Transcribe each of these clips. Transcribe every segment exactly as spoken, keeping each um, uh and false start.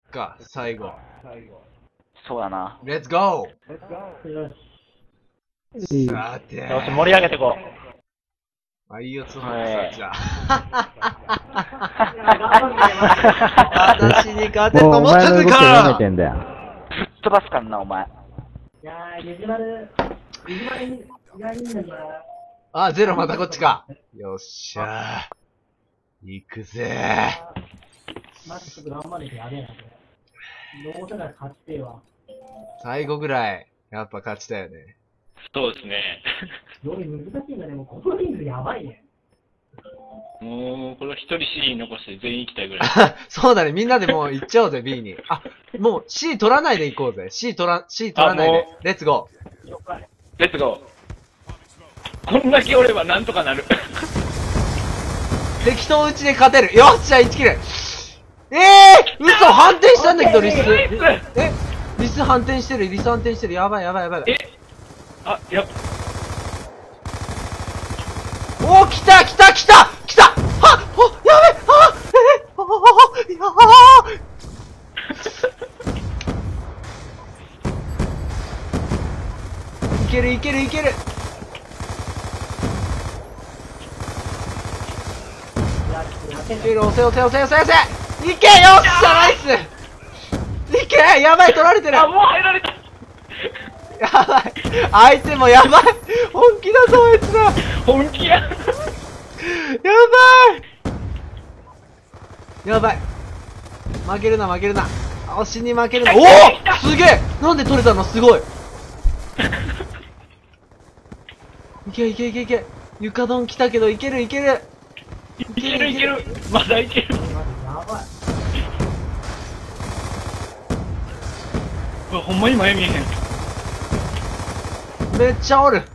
か、最後。 そうだな。 レッツゴよーし。 さて。 よし、盛り上げていこまあいいよ、つほはいじゃも私に勝てるとうお思ってる前の動きを読めかてんだよ。 う。ぶっ飛ばすからな、お前。 いやー、ゆじまる、ゆじまるに、がいいんだな。 あ、ゼロまたこっちか。よっしゃー。行くぜマジちょっと頑張れてやべえな、これ。どうせなら勝ちてえわ。 最後ぐらい、やっぱ勝ちたよね。 そうですね。 より難しいんだね、もうこのリングやばいね。 もう、これは一人 C 残して全員行きたいぐらい。 そうだね、みんなでもう行っちゃおうぜ、B に。あ、もう C 取らないで行こうぜ。C 取ら、C 取らないであも。 レッツゴー。 了解。 レッツゴー。こんだけおればなんとかなる。 適当打ちで勝てる。よっしゃ、いちキル。ええー、嘘、反転したんだけど、リス。え、リス反転してる、リス反転してる。やばいやばいやばい。 えあ、やっおー、来た来た来た来たはっお、やべあえー、ああいやーいけるいけるいけるいける、押せ押せ押せ押せ押せいけよっしゃナイスいけやばい取られてるあ、もう入られた。 やばい相手もやばい本気だぞあいつら本気や。 やばいやばい負けるな負けるな押しに負けるなおおすげえなんで取れたのすごいいけいけいけいけ床ドン来たけどいけるいけるいけるいける。まだいける。 やばい。 うわ、ほんまに前見えへん。 めっちゃおる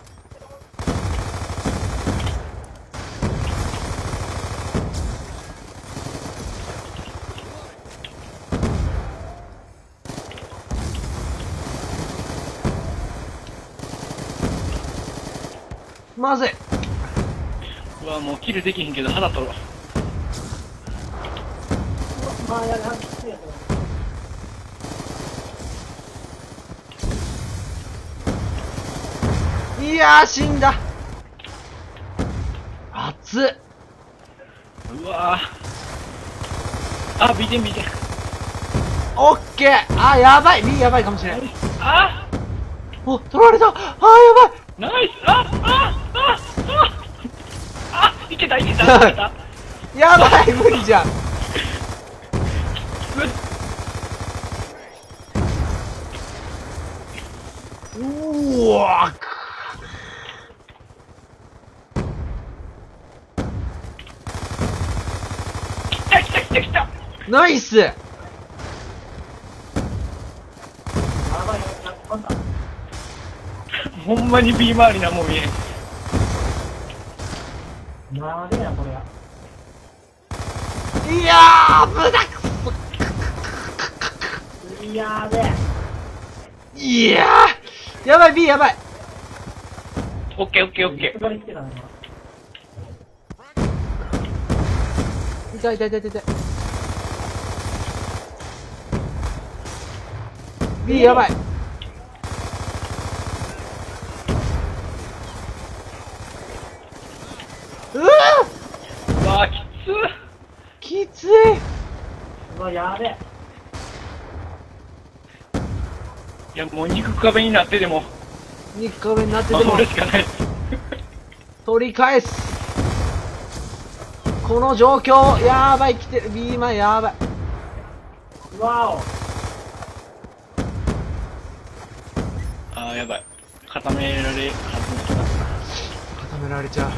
まずいうわ、もうキルできへんけど肌取ろう。 まあ、やらんきついやつ。 いやー死んだ熱っうわあ、ビテンビテン。 オッケーあーやばい B やばいかもしれないあお取られたあーやばいナイス。あああああいけたいけたいけた。 やばい無理じゃんうーわー来た来た来た来た。 ナイスやばい、なんだ。 ほんまに B 周りなもん見えへん。 なべえな、これや。 いやー無駄くやべえ。 そいやーやばい B やばいオッケーオッケーオッケすがり来てたな、 痛い痛い痛い痛い痛い B やばいうわー。うわー、きつー。 きつい。 うわ、やべえ。 いや、もう肉壁になってでも肉壁になってても守るしかない。 取り返す。この状況やばい来てる B 前やばい。 わお。 あー、やばい。固められはず。 固められちゃう。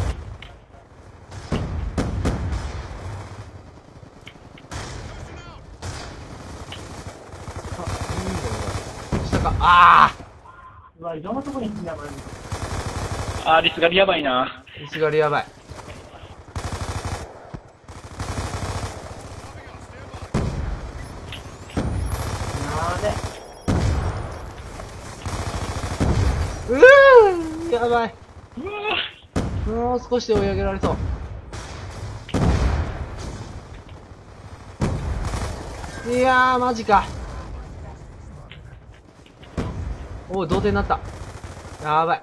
下かあうわ、いろんなとこに行くんだ、これ。 あー、リスガリやばいな。 あリスガリやばい。 やべえ。 うーやばい。 うわもう少しで追い上げられそう。 いやーマジか。おい同点になった。やばい。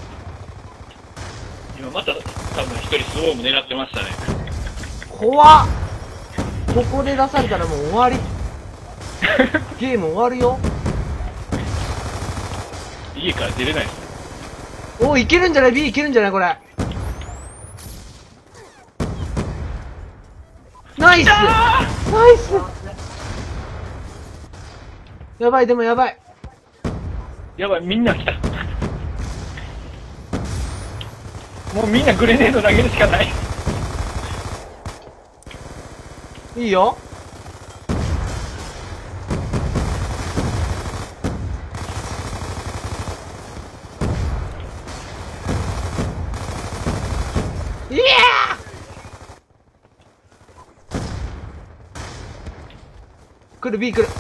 今また多分一人スウォーム狙ってましたね。 怖っ。ここで出されたらもう終わり。ゲーム終わるよ。 家から出れないです。 おいいけるんじゃない？ B いけるんじゃないこれ。ナイスナイス。やばい、でもやばい。 やばい、みんな来た。もうみんなグレネード投げるしかない。 いいよ。いやー来る B 来る。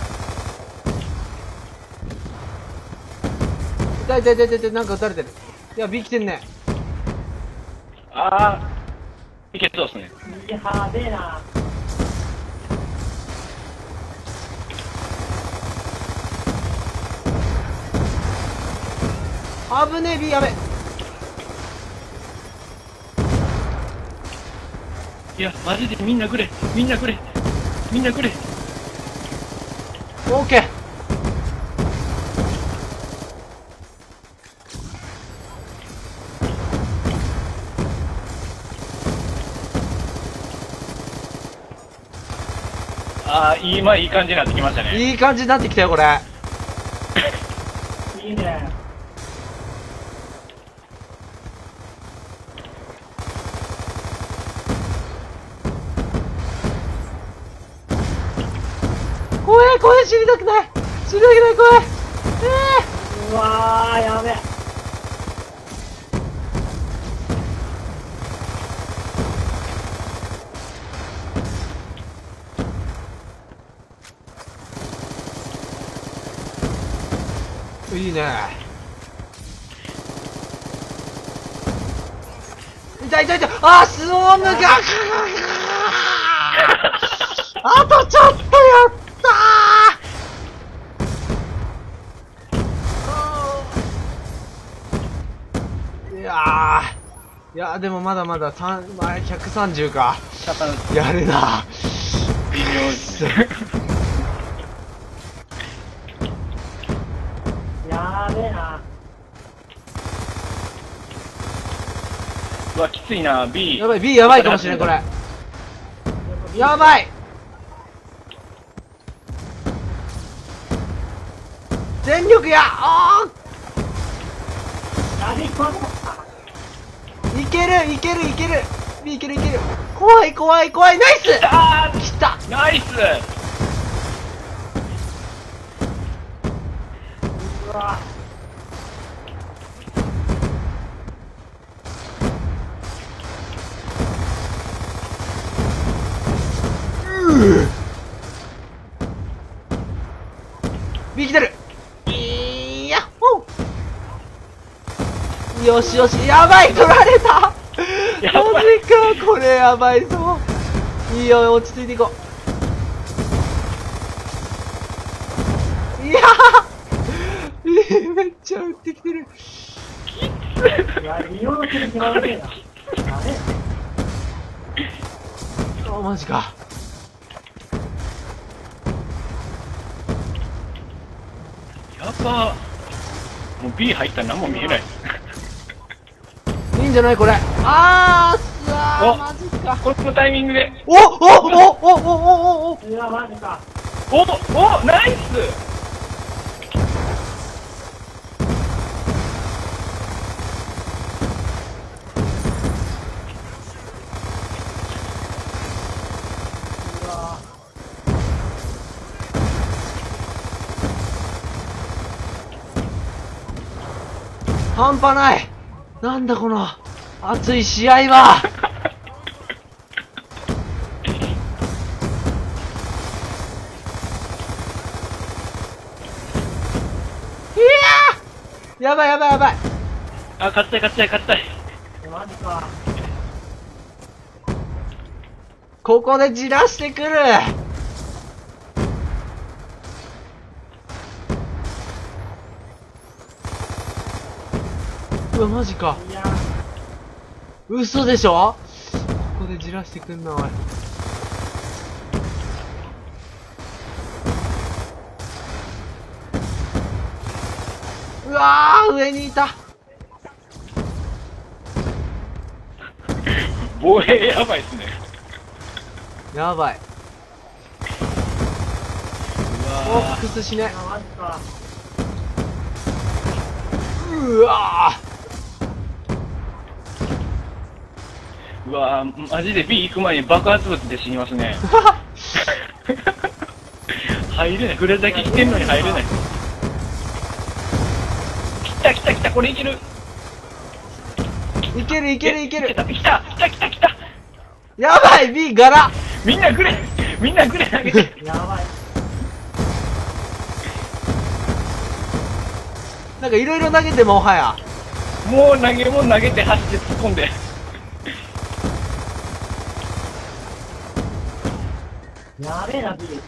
痛い痛い痛い痛い、なんか撃たれてる。いや B 来てんね。 ああ、いけそうですね。 いやーべえな。 危ねえ B やべ。 いや、マジでみんなグレ、みんなグレ、みんなグレ。 オーケー。 ああ、いい、まあいい感じになってきましたね。 いい感じになってきたよこれ。 いいね。 怖え怖え、死にたくない死にたくない、怖い。えうわー、やべえ。 ー、いいね。痛い痛い痛い。あースウォームがあとちょっとやったー。いやー、いやーでもまだまださん、まあ、ひゃくさんじゅうか。やるな。 微妙ですね。 やべえな。 うわ、きついな、B。 やばい B やばいかもしれんこれ。やばい。全力や。あやべえ、こわかっーいけるいけるいける B いけるいける。怖い怖い怖い。ナイス。 あ来た。 ー、ナイス。 た。うわ。 B 来てる。いやっほー。よしよし。やばい取られた。マジやばいかこれやばいぞ。いいよ落ち着いていこう。いやーめっちゃ撃ってきてる。 いや、利用の気に決まらねえな。やべえ。 あマジか。 やば。もう B 入ったら何も見えない。 いいんじゃないこれ。あーさおあマジか。 このタイミングで。 おおおおおおおお。 うわ、マジか。 おお、ナイス。 うわ。 半端ない。なんだこの熱い試合は。いやーやばいやばいやばい。 あ、勝ちたい勝ちたい勝ちたい。 マジか。 ここでじらしてくる。 うわ、マジか。 いや嘘でしょ。ここでじらしてくんな、おい。うわー、上にいた。 防衛やばいっすね。 やばい。 うわフォックスしね。 ー、マジか。 うわーうわーマジで B 行く前に爆発物で死にますね。入れない。これだけ来てんのに入れない。来た来た来た、これいける。 ー、いけるいけるいける。 来た来た来た来た来た。 やばい !B ガラ。 みんなくれみんなくれ投げて。 やばい。 なんかいろいろ投げてもはや。 もう投げも投げて走って突っ込んで。 やべえな、ビー。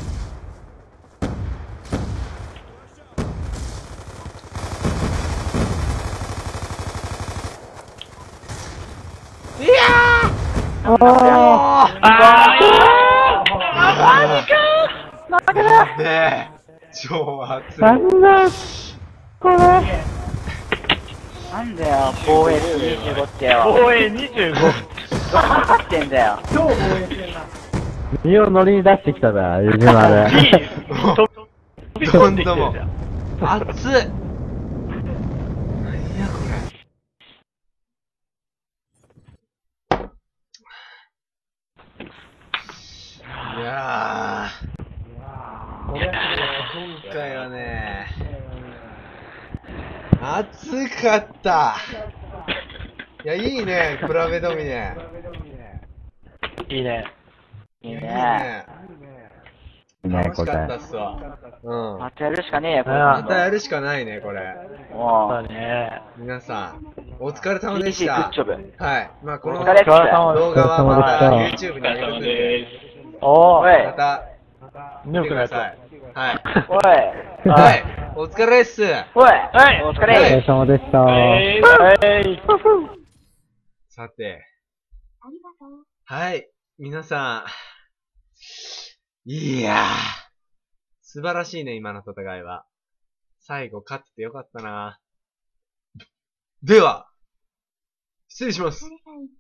いやーおーあマジかーねえ超熱い。なんだこれ。 なんだよ、防衛にじゅうごってよ。 防衛にじゅうご。 どこ勝ってんだよ。 超応援してるな。 身を乗りに出してきたな、ゆじまる。 どんども熱い。何やこれ。いやー、今回はね、暑かった。いや、いいね、比べドミネ。 いいね。 いいいいね。 ね。 ね、 楽しこれ。 かったっすわ。うん。 またやるしかねえよ、これ。 またやるしかないね、これ。 もだう。 ね。 皆さん、お疲れ様でしイージー グたッ。ジョブ。 はい。まあ、このお疲れっす。 動画はまたお疲れ様で YouTube に上げとくんで、 おー、 おい。 また見てください。はい。 おい。 はい。お疲れっす。 おい。 はいお疲お疲れれ。 様でした。 えー、えー、 さて。はい。皆さん。いやー。素晴らしいね、今の戦いは。最後勝っててよかったな。では、失礼します。